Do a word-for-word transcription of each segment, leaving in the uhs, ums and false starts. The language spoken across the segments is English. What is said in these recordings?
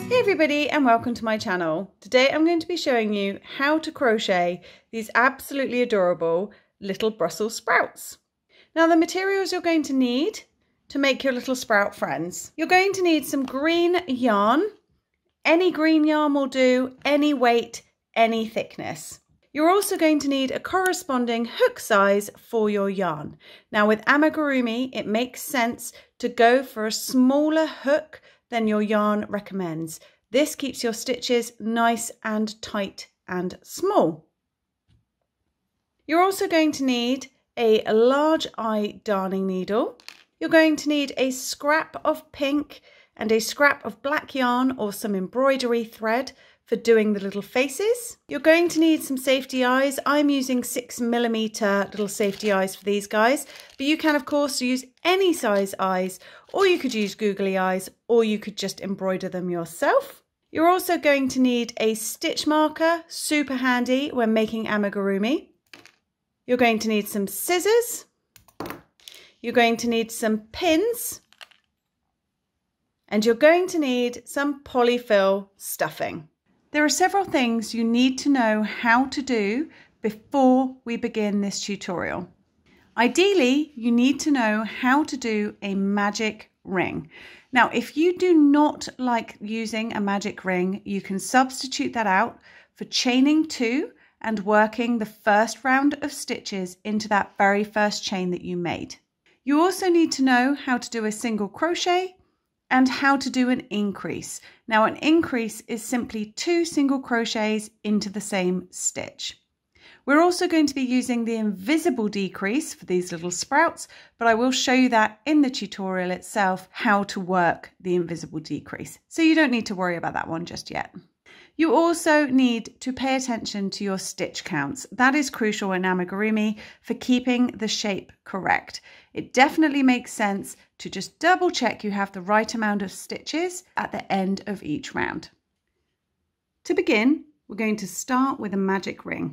Hey everybody, and welcome to my channel. Today I'm going to be showing you how to crochet these absolutely adorable little Brussels sprouts. Now the materials you're going to need to make your little sprout friends. You're going to need some green yarn. Any green yarn will do, any weight, any thickness. You're also going to need a corresponding hook size for your yarn. Now with amigurumi, it makes sense to go for a smaller hook than your yarn recommends. This keeps your stitches nice and tight and small. You're also going to need a large eye darning needle. You're going to need a scrap of pink and a scrap of black yarn or some embroidery thread for doing the little faces. You're going to need some safety eyes. I'm using six millimeter little safety eyes for these guys, but you can of course use any size eyes, or you could use googly eyes, or you could just embroider them yourself. You're also going to need a stitch marker, super handy when making amigurumi. You're going to need some scissors. You're going to need some pins, and you're going to need some polyfill stuffing. There are several things you need to know how to do before we begin this tutorial. Ideally, you need to know how to do a magic ring. Now, if you do not like using a magic ring, you can substitute that out for chaining two and working the first round of stitches into that very first chain that you made. You also need to know how to do a single crochet and how to do an increase. Now an increase is simply two single crochets into the same stitch. We're also going to be using the invisible decrease for these little sprouts, but I will show you that in the tutorial itself, how to work the invisible decrease. So you don't need to worry about that one just yet. You also need to pay attention to your stitch counts. That is crucial in amigurumi for keeping the shape correct. It definitely makes sense to just double check you have the right amount of stitches at the end of each round. To begin, we're going to start with a magic ring.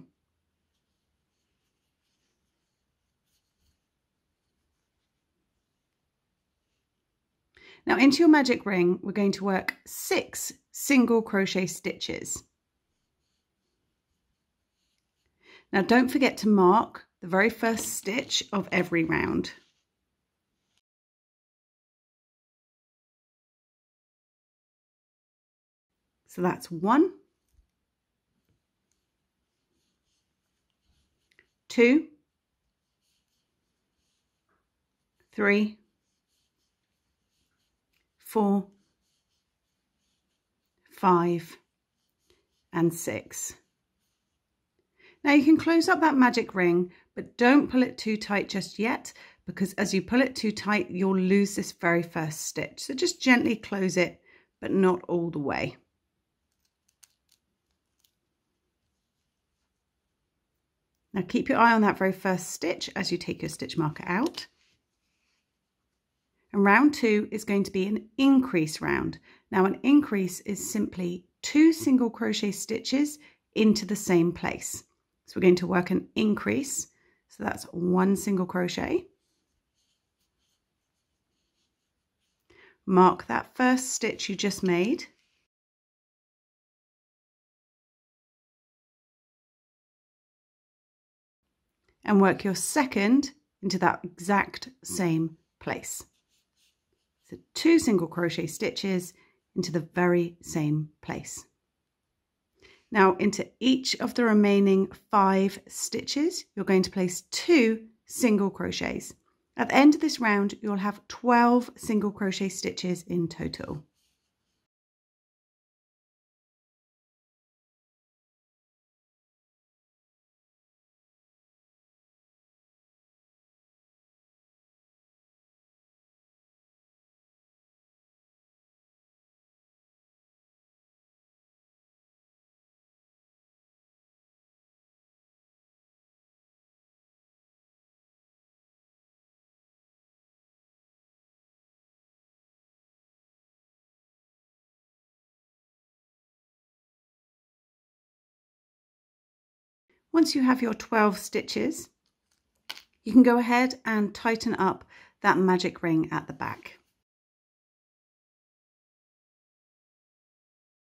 Now into your magic ring, we're going to work six single crochet stitches. Now don't forget to mark the very first stitch of every round. So that's one, two, three, four, five, and six. Now you can close up that magic ring, but don't pull it too tight just yet, because as you pull it too tight, you'll lose this very first stitch. So just gently close it, but not all the way. Now keep your eye on that very first stitch as you take your stitch marker out. And round two is going to be an increase round. Now an increase is simply two single crochet stitches into the same place. So we're going to work an increase. So that's one single crochet. Mark that first stitch you just made. And work your second into that exact same place. So two single crochet stitches into the very same place. Now into each of the remaining five stitches, you're going to place two single crochets. At the end of this round, you'll have twelve single crochet stitches in total. Once you have your twelve stitches, you can go ahead and tighten up that magic ring at the back.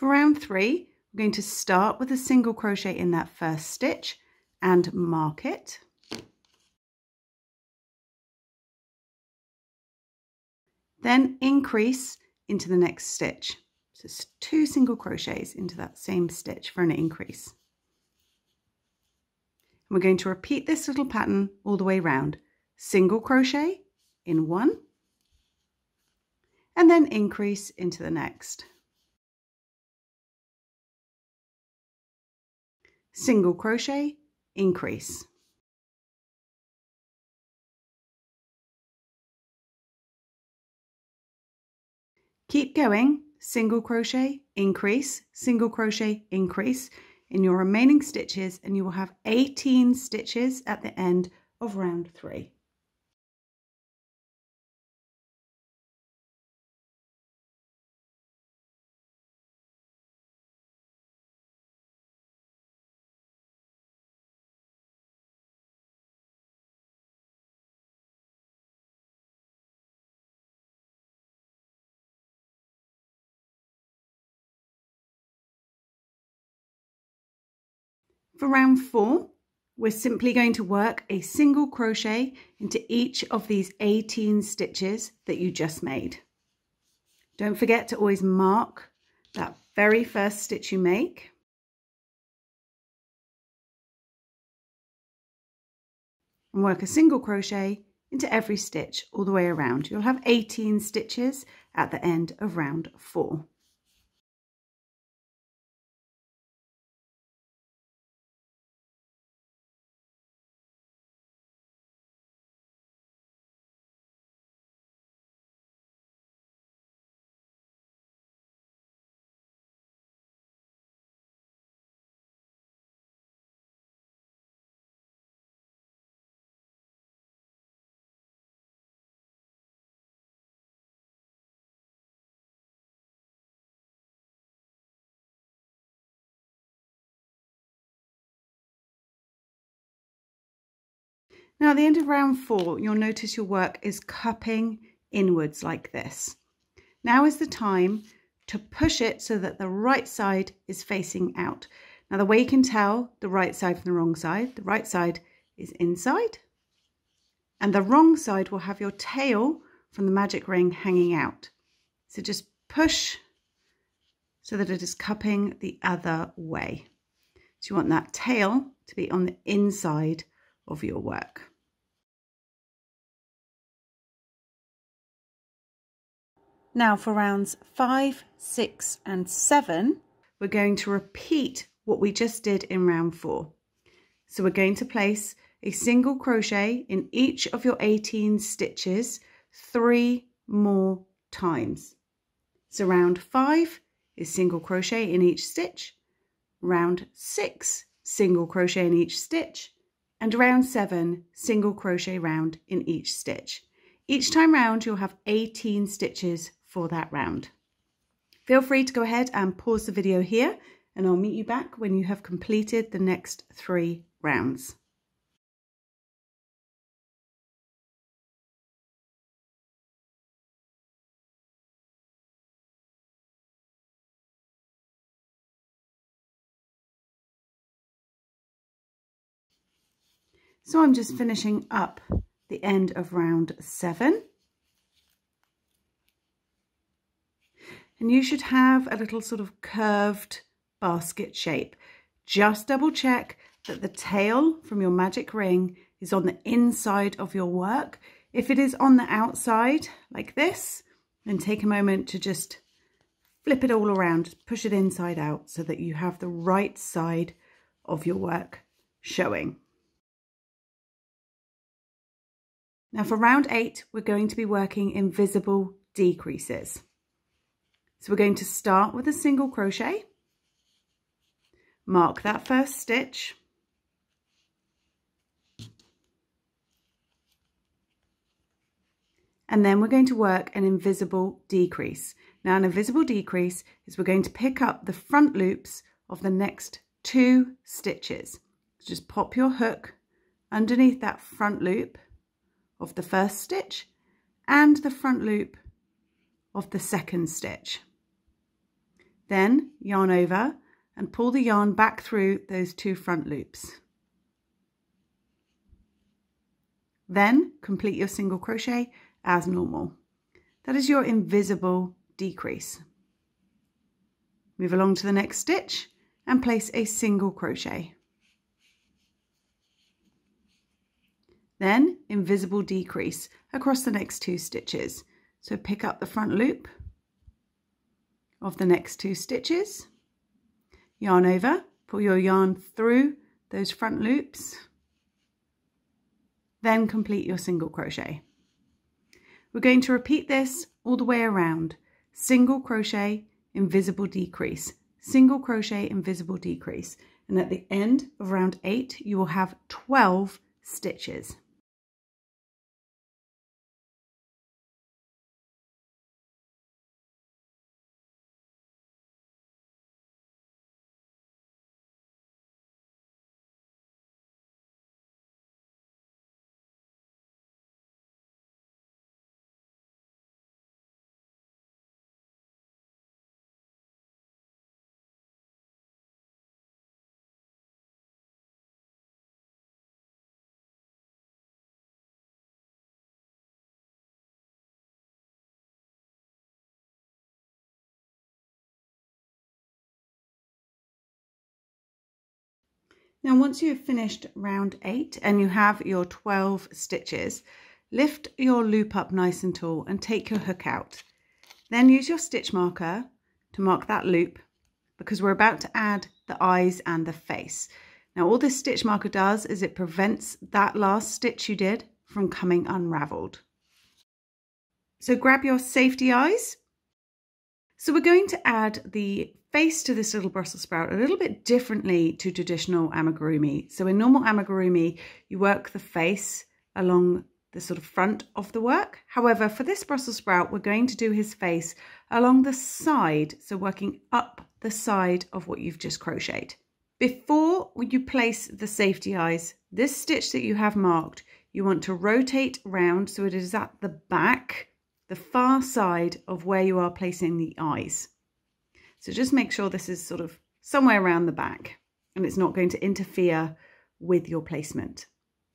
For round three, we're going to start with a single crochet in that first stitch and mark it. Then increase into the next stitch. So it's two single crochets into that same stitch for an increase. And we're going to repeat this little pattern all the way around. Single crochet in one, and then increase into the next. Single crochet, increase. Keep going, single crochet, increase, single crochet, increase in your remaining stitches, and you will have eighteen stitches at the end of round three. For round four, we're simply going to work a single crochet into each of these eighteen stitches that you just made. Don't forget to always mark that very first stitch you make. And work a single crochet into every stitch all the way around. You'll have eighteen stitches at the end of round four. Now at the end of round four, you'll notice your work is cupping inwards like this. Now is the time to push it so that the right side is facing out. Now the way you can tell the right side from the wrong side, the right side is inside, and the wrong side will have your tail from the magic ring hanging out. So just push so that it is cupping the other way. So you want that tail to be on the inside of your work. Now for rounds five, six and seven, we're going to repeat what we just did in round four. So we're going to place a single crochet in each of your eighteen stitches three more times. So round five is single crochet in each stitch, round six, single crochet in each stitch, and round seven, single crochet round in each stitch. Each time round, you'll have eighteen stitches for that round. Feel free to go ahead and pause the video here, and I'll meet you back when you have completed the next three rounds. So I'm just finishing up the end of round seven. And you should have a little sort of curved basket shape. Just double check that the tail from your magic ring is on the inside of your work. If it is on the outside like this, then take a moment to just flip it all around, push it inside out so that you have the right side of your work showing. Now for round eight, we're going to be working invisible decreases. So we're going to start with a single crochet, mark that first stitch, and then we're going to work an invisible decrease. Now an invisible decrease is we're going to pick up the front loops of the next two stitches. So just pop your hook underneath that front loop of the first stitch and the front loop of the second stitch. Then yarn over and pull the yarn back through those two front loops. Then complete your single crochet as normal. That is your invisible decrease. Move along to the next stitch and place a single crochet. Then invisible decrease across the next two stitches. So pick up the front loop of the next two stitches, yarn over, pull your yarn through those front loops, then complete your single crochet. We're going to repeat this all the way around. Single crochet, invisible decrease, single crochet, invisible decrease. And at the end of round eight, you will have twelve stitches. Now, once you have finished round eight and you have your twelve stitches, lift your loop up nice and tall and take your hook out. Then use your stitch marker to mark that loop because we're about to add the eyes and the face. Now, all this stitch marker does is it prevents that last stitch you did from coming unraveled. So grab your safety eyes. So we're going to add the face to this little Brussels sprout a little bit differently to traditional amigurumi. So in normal amigurumi, you work the face along the sort of front of the work. However, for this Brussels sprout, we're going to do his face along the side. So working up the side of what you've just crocheted. Before you place the safety eyes, this stitch that you have marked, you want to rotate round so it is at the back, the far side of where you are placing the eyes. So just make sure this is sort of somewhere around the back and it's not going to interfere with your placement.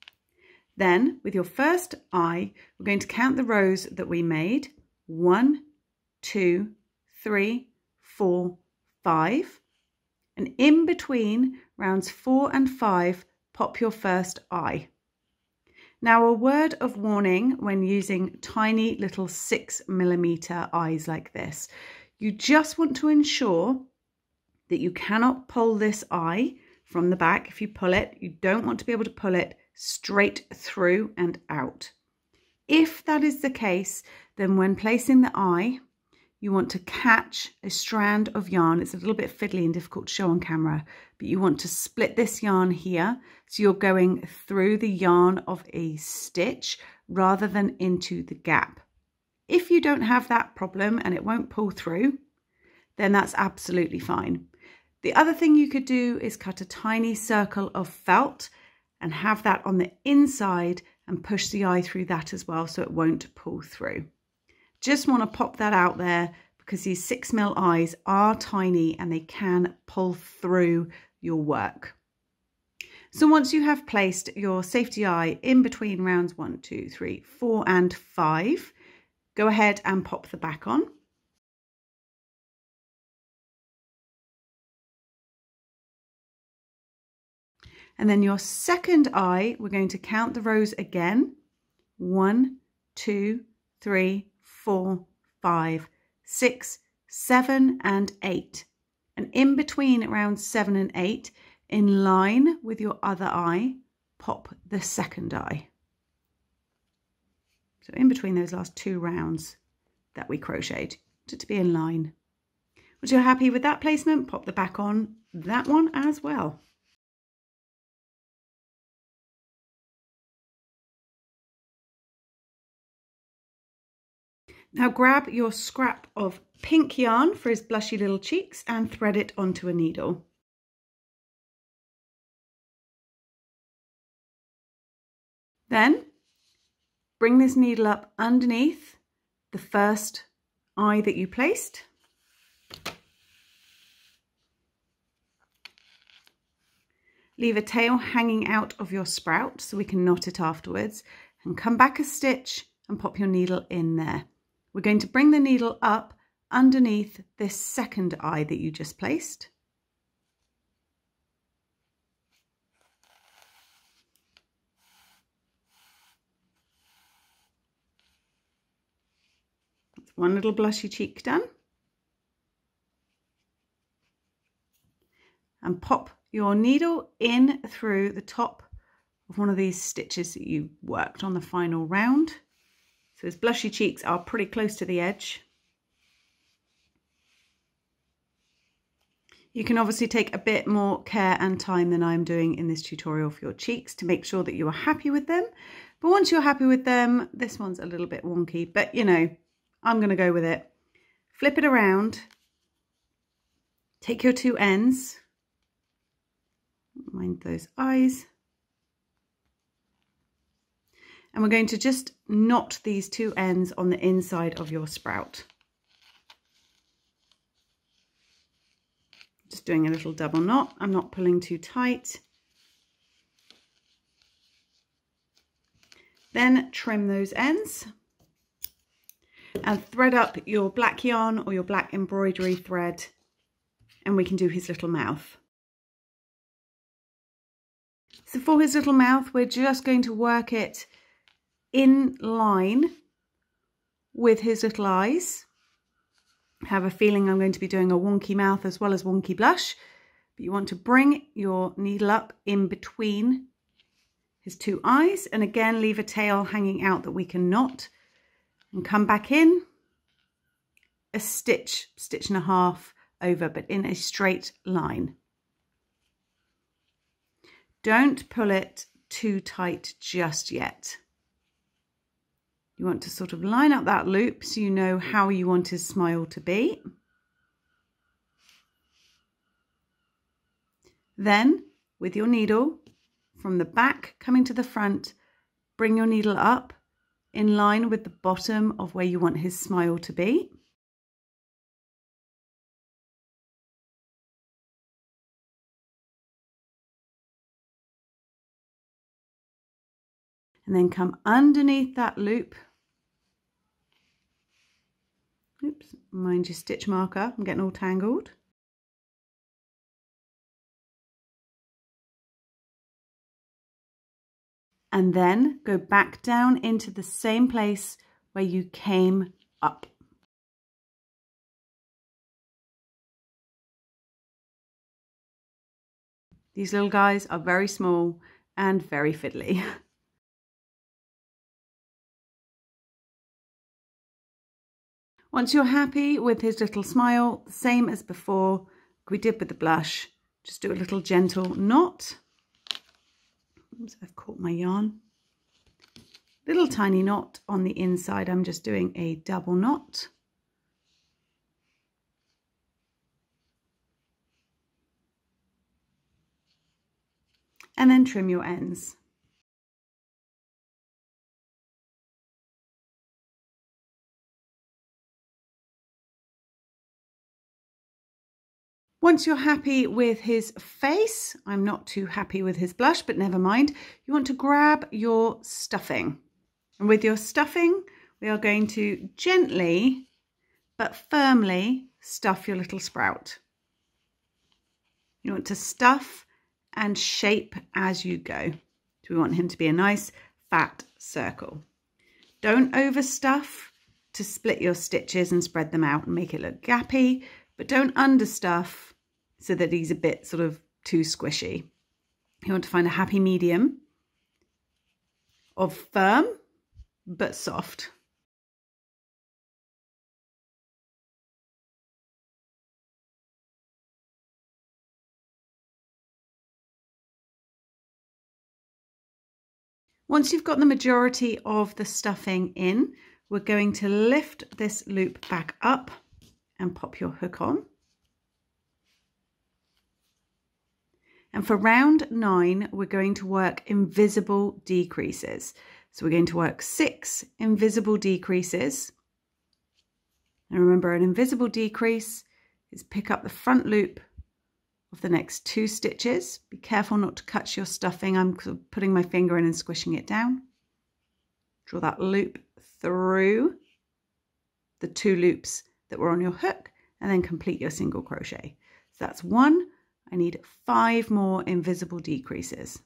Then with your first eye, we're going to count the rows that we made. One, two, three, four, five. And in between rounds four and five, pop your first eye. Now, a word of warning when using tiny little six millimeter eyes like this. You just want to ensure that you cannot pull this eye from the back. If you pull it, you don't want to be able to pull it straight through and out. If that is the case, then when placing the eye, you want to catch a strand of yarn. It's a little bit fiddly and difficult to show on camera, but you want to split this yarn here. So you're going through the yarn of a stitch rather than into the gap. If you don't have that problem and it won't pull through, then that's absolutely fine. The other thing you could do is cut a tiny circle of felt and have that on the inside and push the eye through that as well so it won't pull through. Just want to pop that out there because these six mil eyes are tiny and they can pull through your work. So once you have placed your safety eye in between rounds one, two, three, four and five, go ahead and pop the back on. And then your second eye, we're going to count the rows again. One, two, three, four, five, six, seven, and eight. And in between rounds seven and eight, in line with your other eye, pop the second eye. So in between those last two rounds that we crocheted, to be in line. Once you're happy with that placement, pop the back on that one as well. Now grab your scrap of pink yarn for his blushy little cheeks and thread it onto a needle. Then bring this needle up underneath the first eye that you placed leave a tail hanging out of your sprout so we can knot it afterwards, and come back a stitch and pop your needle in there. We're going to bring the needle up underneath this second eye that you just placed. That's one little blushy cheek done. And pop your needle in through the top of one of these stitches that you worked on the final round. So his blushy cheeks are pretty close to the edge. You can obviously take a bit more care and time than I'm doing in this tutorial for your cheeks to make sure that you are happy with them. But once you're happy with them, this one's a little bit wonky, but you know, I'm going to go with it. Flip it around, take your two ends, mind those eyes, and we're going to just knot these two ends on the inside of your sprout. Just doing a little double knot. I'm not pulling too tight. Then trim those ends and thread up your black yarn or your black embroidery thread, and we can do his little mouth. So for his little mouth, we're just going to work it in line with his little eyes. I have a feeling I'm going to be doing a wonky mouth as well as wonky blush, but you want to bring your needle up in between his two eyes, and again leave a tail hanging out that we can knot, and come back in a stitch, stitch and a half over, but in a straight line. Don't pull it too tight just yet. You want to sort of line up that loop so you know how you want his smile to be. Then, with your needle, from the back coming to the front, bring your needle up in line with the bottom of where you want his smile to be. And then come underneath that loop. Oops, mind your stitch marker, I'm getting all tangled. And then go back down into the same place where you came up. These little guys are very small and very fiddly. Once you're happy with his little smile, same as before, like we did with the blush, just do a little gentle knot. Oops, I've caught my yarn. Little tiny knot on the inside. I'm just doing a double knot. And then trim your ends. Once you're happy with his face, I'm not too happy with his blush, but never mind. You want to grab your stuffing. And with your stuffing, we are going to gently but firmly stuff your little sprout. You want to stuff and shape as you go. So we want him to be a nice fat circle. Don't overstuff to split your stitches and spread them out and make it look gappy, but don't understuff so that he's a bit sort of too squishy. You want to find a happy medium of firm but soft. Once you've got the majority of the stuffing in, we're going to lift this loop back up and pop your hook on. And for round nine, we're going to work invisible decreases. So we're going to work six invisible decreases. And remember, an invisible decrease is pick up the front loop of the next two stitches. Be careful not to cut your stuffing. I'm putting my finger in and squishing it down. Draw that loop through the two loops that were on your hook and then complete your single crochet. So that's one. I need five more invisible decreases.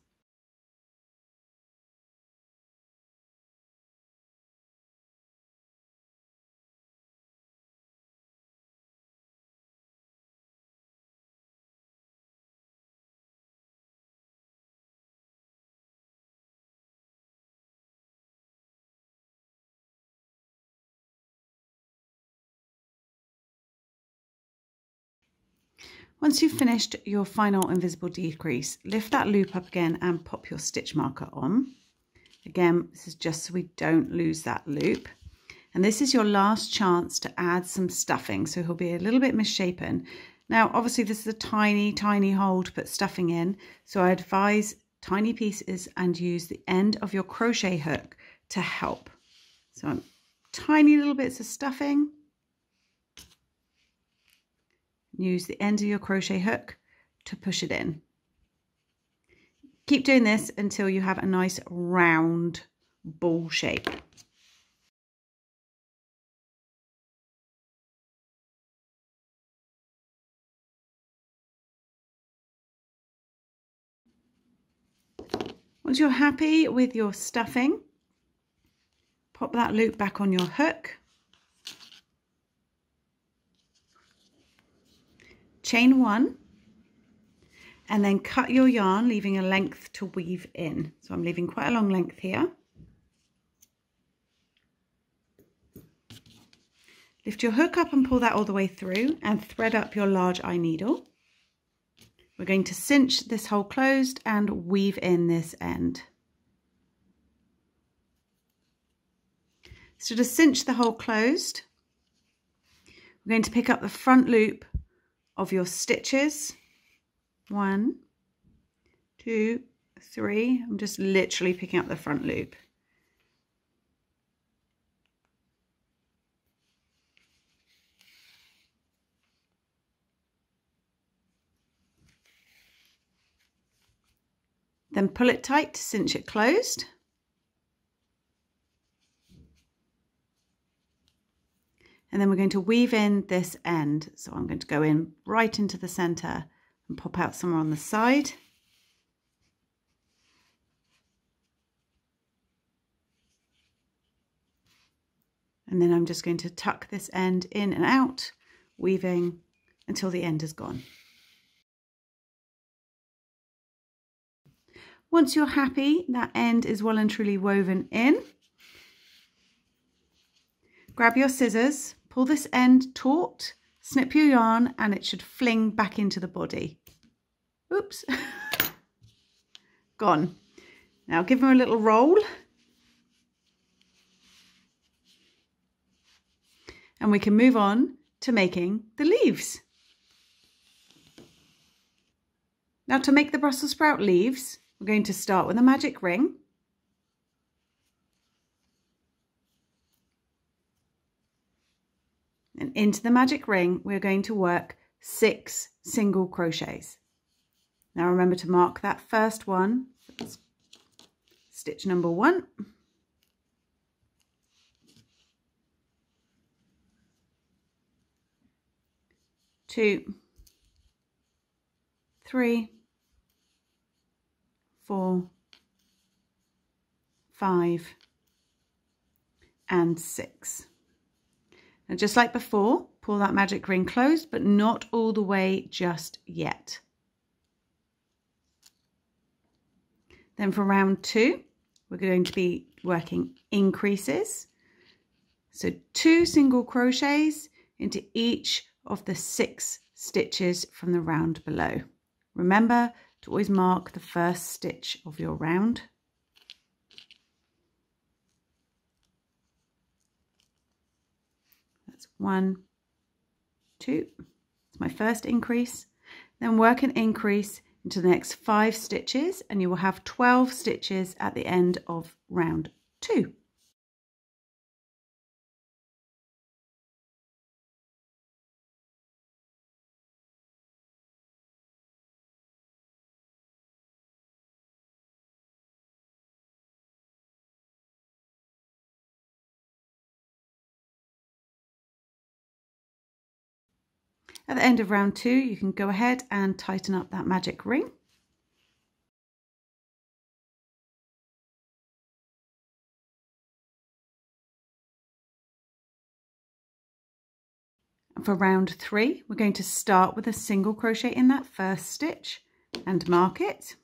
Once you've finished your final invisible decrease, lift that loop up again and pop your stitch marker on. Again, this is just so we don't lose that loop. And this is your last chance to add some stuffing, so he'll be a little bit misshapen. Now, obviously this is a tiny, tiny hole to put stuffing in, so I advise tiny pieces and use the end of your crochet hook to help. So tiny little bits of stuffing. Use the end of your crochet hook to push it in. Keep doing this until you have a nice round ball shape. Once you're happy with your stuffing, pop that loop back on your hook. Chain one, and then cut your yarn, leaving a length to weave in. So I'm leaving quite a long length here. Lift your hook up and pull that all the way through and thread up your large eye needle. We're going to cinch this hole closed and weave in this end. So to cinch the hole closed, we're going to pick up the front loop of your stitches. One, two, three. I'm just literally picking up the front loop. Then pull it tight to cinch it closed. And then we're going to weave in this end. So I'm going to go in right into the center and pop out somewhere on the side. And then I'm just going to tuck this end in and out, weaving until the end is gone. Once you're happy that end is well and truly woven in, grab your scissors, pull this end taut, snip your yarn, and it should fling back into the body. Oops, gone. Now give them a little roll. And we can move on to making the leaves. Now to make the Brussels sprout leaves, we're going to start with a magic ring. And into the magic ring, we're going to work six single crochets. Now remember to mark that first one. That's stitch number one. Two, three, four, five, and six. Now, just like before, pull that magic ring closed, but not all the way just yet. Then for round two, we're going to be working increases. So two single crochets into each of the six stitches from the round below. Remember to always mark the first stitch of your round. That's one, two, it's my first increase. Then work an increase into the next five stitches and you will have twelve stitches at the end of round two. At the end of round two, you can go ahead and tighten up that magic ring. For round three, we're going to start with a single crochet in that first stitch and mark it.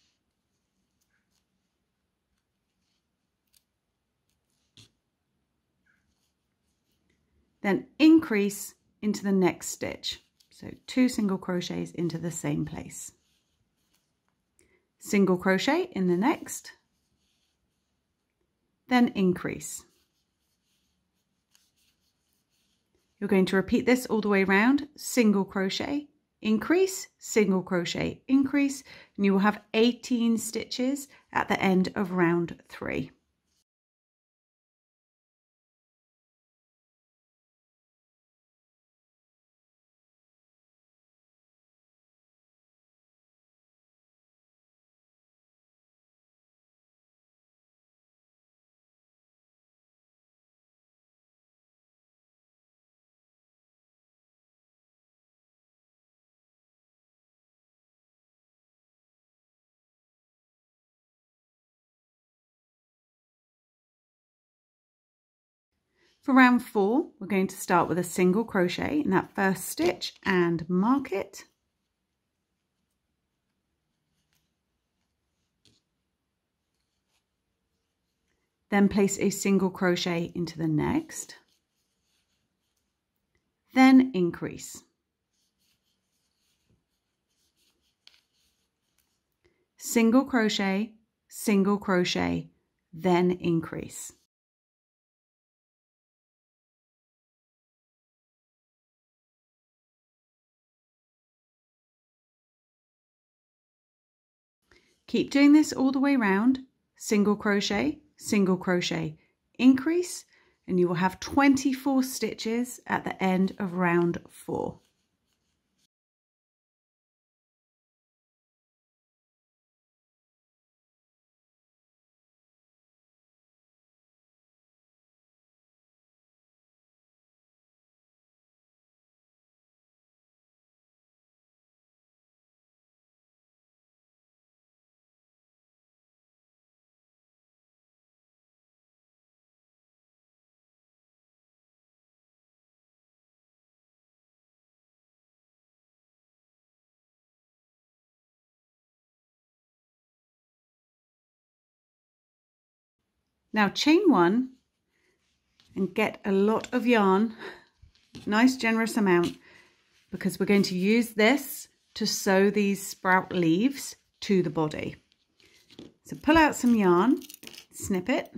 Then increase into the next stitch. So two single crochets into the same place. Single crochet in the next, then increase. You're going to repeat this all the way around, single crochet, increase, single crochet, increase, and you will have eighteen stitches at the end of round three. For round four, we're going to start with a single crochet in that first stitch and mark it. Then place a single crochet into the next, then increase. Single crochet, single crochet, then increase. Keep doing this all the way around, single crochet, single crochet, increase, and you will have twenty-four stitches at the end of round four. Now chain one and get a lot of yarn, nice generous amount, because we're going to use this to sew these sprout leaves to the body. So pull out some yarn, snip it,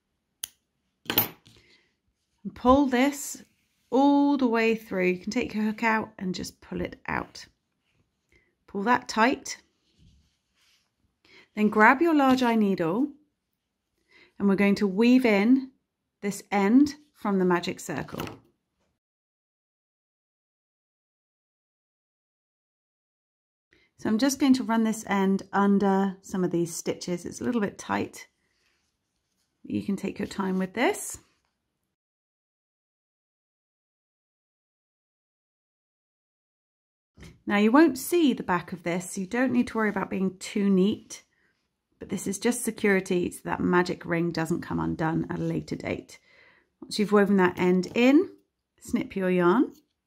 and pull this all the way through. You can take your hook out and just pull it out. Pull that tight. Then grab your large eye needle, and we're going to weave in this end from the magic circle. So I'm just going to run this end under some of these stitches. It's a little bit tight. You can take your time with this. Now you won't see the back of this, so you don't need to worry about being too neat. But this is just security so that magic ring doesn't come undone at a later date. Once you've woven that end in, snip your yarn.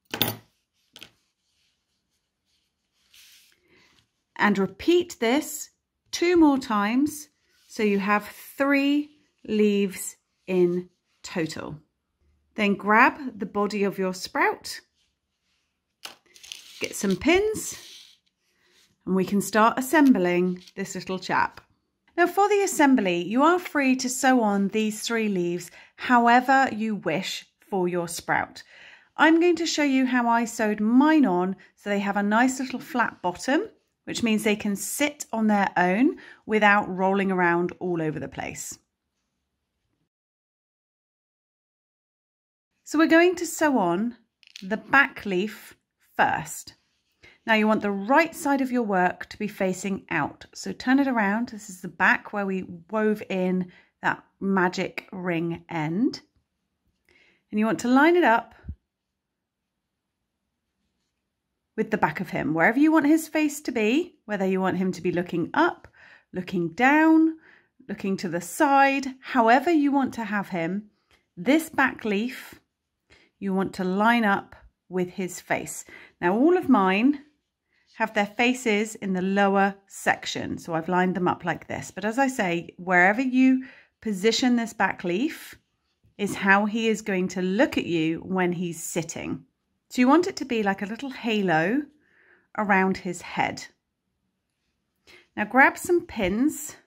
And repeat this two more times so you have three leaves in total. Then grab the body of your sprout, get some pins, and we can start assembling this little chap. Now for the assembly, you are free to sew on these three leaves however you wish for your sprout. I'm going to show you how I sewed mine on so they have a nice little flat bottom, which means they can sit on their own without rolling around all over the place. So we're going to sew on the back leaf first. Now you want the right side of your work to be facing out. So turn it around. This is the back where we wove in that magic ring end. And you want to line it up with the back of him, wherever you want his face to be, whether you want him to be looking up, looking down, looking to the side, however you want to have him, this back leaf you want to line up with his face. Now all of mine have their faces in the lower section, so I've lined them up like this. But as I say, wherever you position this back leaf is how he is going to look at you when he's sitting. So you want it to be like a little halo around his head. Now grab some pins.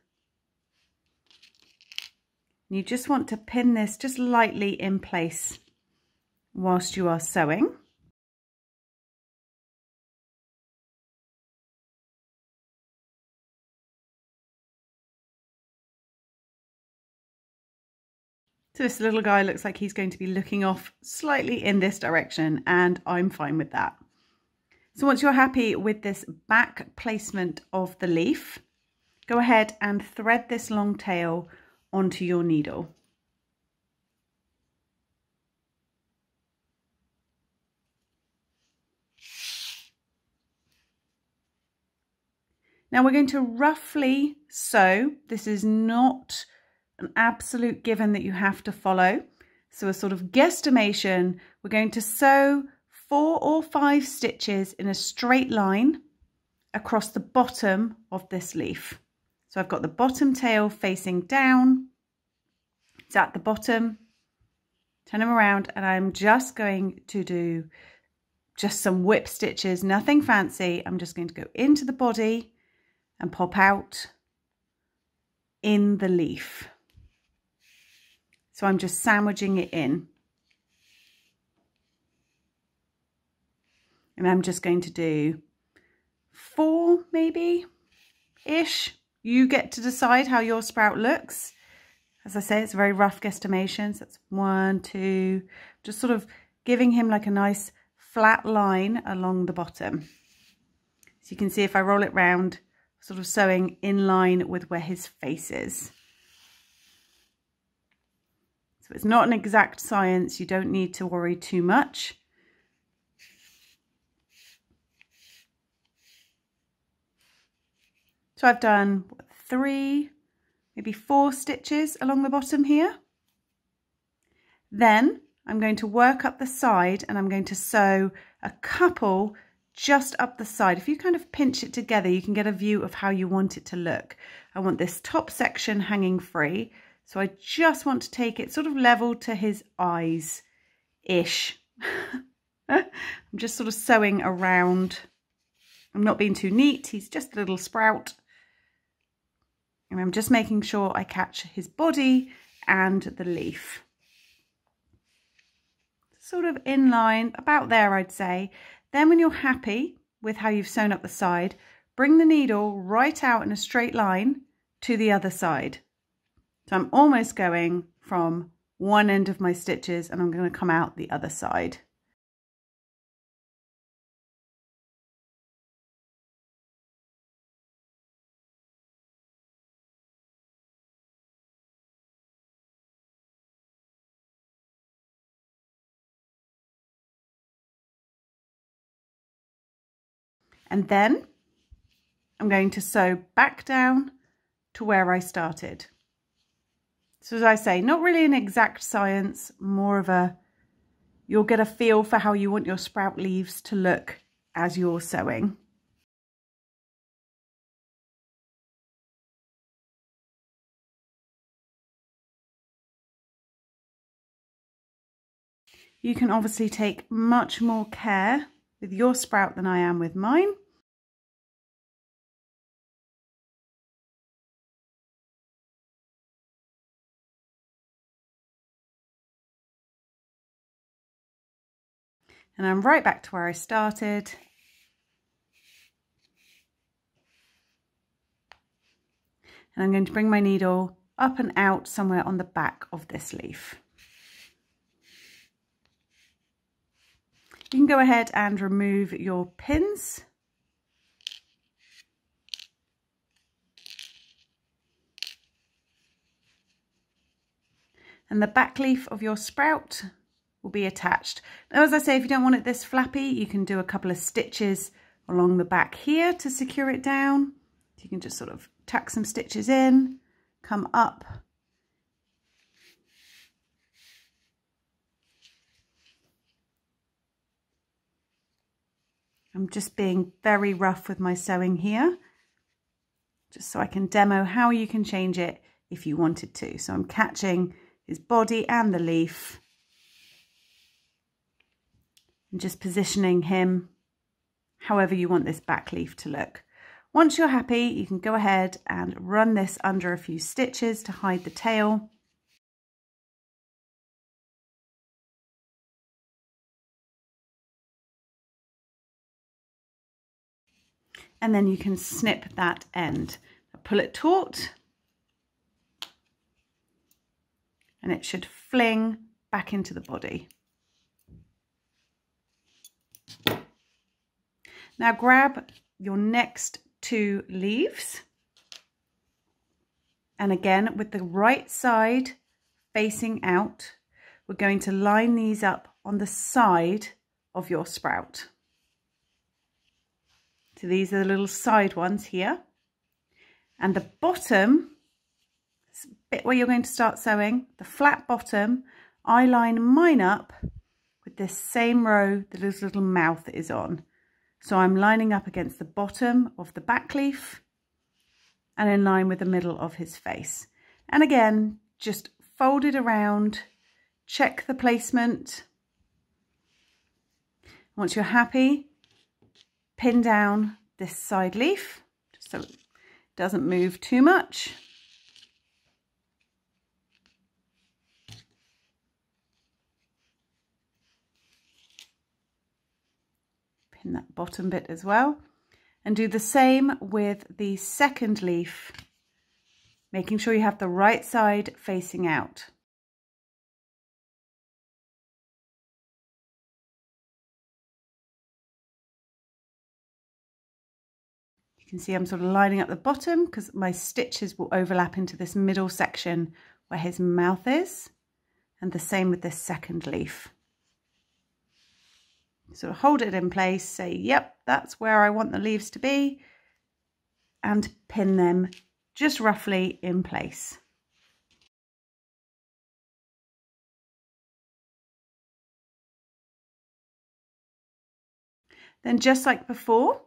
You just want to pin this just lightly in place whilst you are sewing. So this little guy looks like he's going to be looking off slightly in this direction, and I'm fine with that. So once you're happy with this back placement of the leaf, go ahead and thread this long tail onto your needle. Now we're going to roughly sew. This is not an absolute given that you have to follow. So a sort of guesstimation, we're going to sew four or five stitches in a straight line across the bottom of this leaf. So I've got the bottom tail facing down. It's at the bottom. Turn them around, and I'm just going to do just some whip stitches, nothing fancy. I'm just going to go into the body and pop out in the leaf. So I'm just sandwiching it in. And I'm just going to do four maybe-ish. You get to decide how your sprout looks. As I say, it's a very rough guesstimation. So that's one, two, just sort of giving him like a nice flat line along the bottom. So you can see if I roll it round, sort of sewing in line with where his face is. So it's not an exact science. You don't need to worry too much. So I've done three, maybe four stitches along the bottom here. Then I'm going to work up the side, and I'm going to sew a couple just up the side. If you kind of pinch it together, you can get a view of how you want it to look. I want this top section hanging free. So I just want to take it sort of level to his eyes-ish. I'm just sort of sewing around. I'm not being too neat. He's just a little sprout. And I'm just making sure I catch his body and the leaf. Sort of in line, about there I'd say. Then when you're happy with how you've sewn up the side, bring the needle right out in a straight line to the other side. So I'm almost going from one end of my stitches, and I'm going to come out the other side. And then I'm going to sew back down to where I started. So as I say, not really an exact science, more of a, you'll get a feel for how you want your sprout leaves to look as you're sewing. You can obviously take much more care with your sprout than I am with mine. And I'm right back to where I started. And I'm going to bring my needle up and out somewhere on the back of this leaf. You can go ahead and remove your pins. And the back leaf of your sprout will be attached. Now, as I say, if you don't want it this flappy, you can do a couple of stitches along the back here to secure it down. So you can just sort of tack some stitches in, come up. I'm just being very rough with my sewing here, just so I can demo how you can change it if you wanted to. So I'm catching his body and the leaf and just positioning him however you want this back leaf to look. Once you're happy, you can go ahead and run this under a few stitches to hide the tail. And then you can snip that end. Pull it taut, and it should fling back into the body. Now grab your next two leaves, and again with the right side facing out, we're going to line these up on the side of your sprout. So these are the little side ones here. And the bottom, bit where you're going to start sewing, the flat bottom, I line mine up with this same row that this little mouth is on. So I'm lining up against the bottom of the back leaf and in line with the middle of his face. And again, just fold it around, check the placement. Once you're happy, pin down this side leaf just so it doesn't move too much. Pin that bottom bit as well, and do the same with the second leaf, making sure you have the right side facing out. You can see I'm sort of lining up the bottom because my stitches will overlap into this middle section where his mouth is, and the same with this second leaf. So hold it in place, say, yep, that's where I want the leaves to be, and pin them just roughly in place. Then just like before,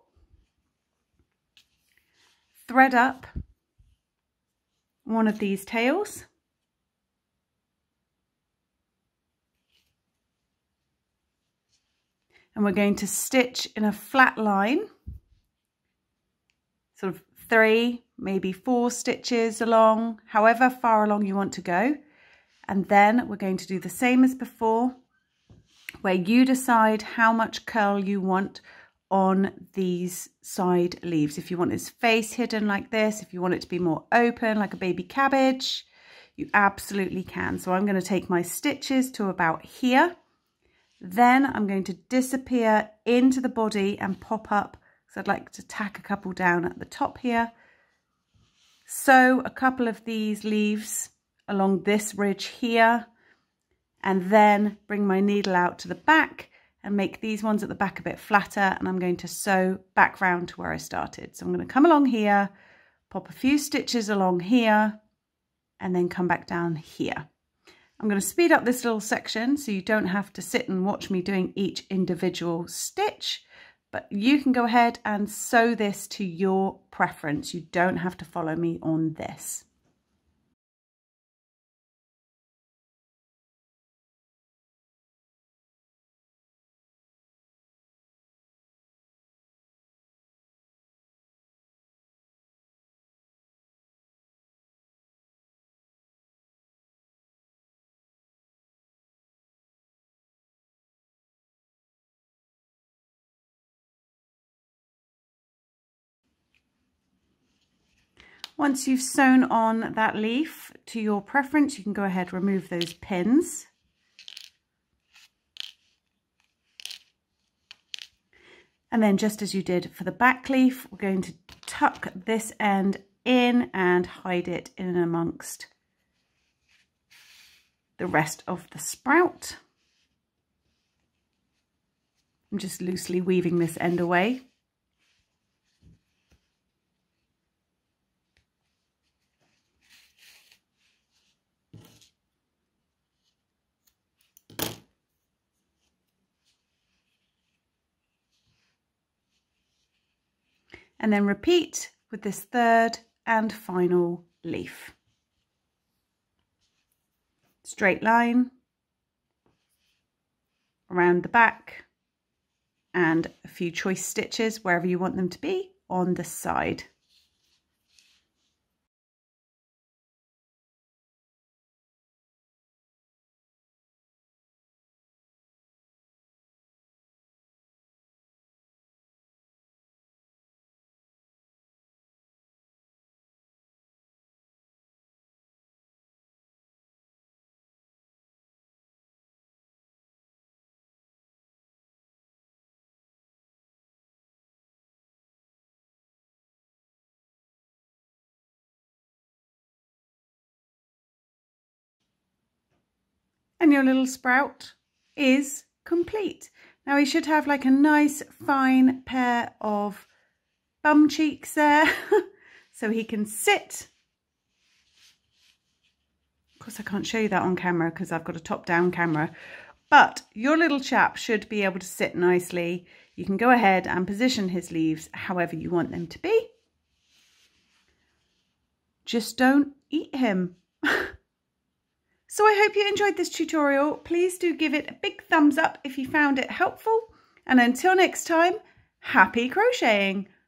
thread up one of these tails. And we're going to stitch in a flat line, sort of three, maybe four stitches along, however far along you want to go. And then we're going to do the same as before, where you decide how much curl you want on these side leaves. If you want his face hidden like this, if you want it to be more open like a baby cabbage, you absolutely can. So I'm going to take my stitches to about here. Then I'm going to disappear into the body and pop up, so I'd like to tack a couple down at the top here. Sew a couple of these leaves along this ridge here, and then bring my needle out to the back and make these ones at the back a bit flatter, and I'm going to sew back round to where I started. So I'm going to come along here, pop a few stitches along here, and then come back down here. I'm going to speed up this little section so you don't have to sit and watch me doing each individual stitch, but you can go ahead and sew this to your preference. You don't have to follow me on this. Once you've sewn on that leaf to your preference, you can go ahead and remove those pins. And then just as you did for the back leaf, we're going to tuck this end in and hide it in and amongst the rest of the sprout. I'm just loosely weaving this end away. And then repeat with this third and final leaf. Straight line around the back and a few choice stitches wherever you want them to be on the side. And your little sprout is complete. Now he should have like a nice fine pair of bum cheeks there so he can sit. Of course I can't show you that on camera because I've got a top down camera, but your little chap should be able to sit nicely. You can go ahead and position his leaves however you want them to be. Just don't eat him. So I hope you enjoyed this tutorial. Please do give it a big thumbs up if you found it helpful. And until next time, happy crocheting!